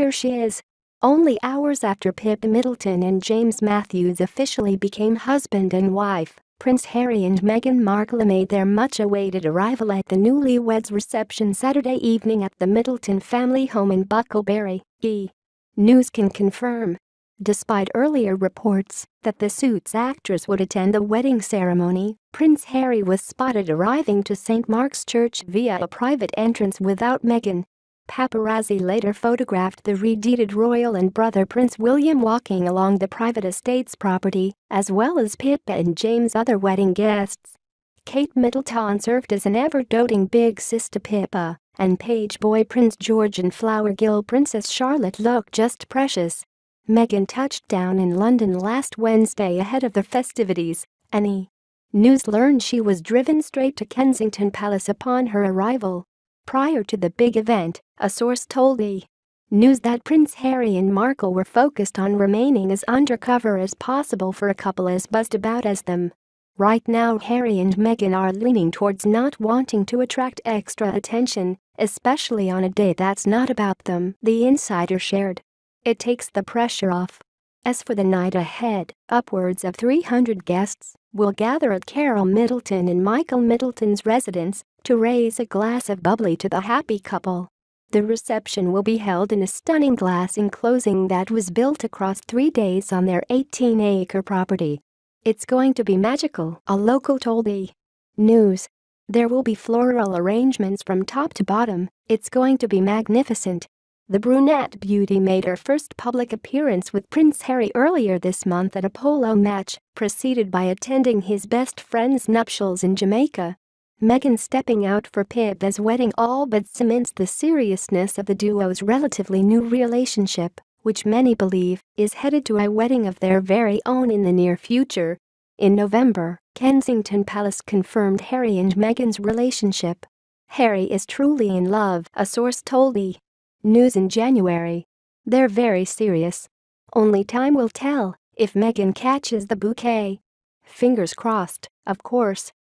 here she is. Only hours after Pippa Middleton and James Matthews officially became husband and wife, Prince Harry and Meghan Markle made their much-awaited arrival at the newlyweds reception Saturday evening at the Middleton family home in Bucklebury. News can confirm. Despite earlier reports that the Suits actors would attend the wedding ceremony, Prince Harry was spotted arriving to St. Mark's Church via a private entrance without Meghan. Paparazzi later photographed the redheaded royal and brother Prince William walking along the private estate's property, as well as Pippa and James' other wedding guests. Kate Middleton served as an ever-doting big sis to Pippa, and page boy Prince George and flower girl Princess Charlotte looked just precious. Meghan touched down in London last Wednesday ahead of the festivities, and News learned she was driven straight to Kensington Palace upon her arrival. Prior to the big event, a source told News that Prince Harry and Markle were focused on remaining as undercover as possible for a couple as buzzed about as them. Right now Harry and Meghan are leaning towards not wanting to attract extra attention, especially on a day that's not about them, the insider shared. It takes the pressure off. As for the night ahead, upwards of 300 guests will gather at Carol Middleton and Michael Middleton's residence to raise a glass of bubbly to the happy couple. The reception will be held in a stunning glass enclosing that was built across 3 days on their 18-acre property. It's going to be magical, a local told News. There will be floral arrangements from top to bottom. It's going to be magnificent. The brunette beauty made her first public appearance with Prince Harry earlier this month at a polo match, preceded by attending his best friend's nuptials in Jamaica. Meghan stepping out for Pippa's wedding all but cements the seriousness of the duo's relatively new relationship, which many believe is headed to a wedding of their very own in the near future. In November, Kensington Palace confirmed Harry and Meghan's relationship. Harry is truly in love, a source told News in January. They're very serious. Only time will tell if Meghan catches the bouquet. Fingers crossed, of course.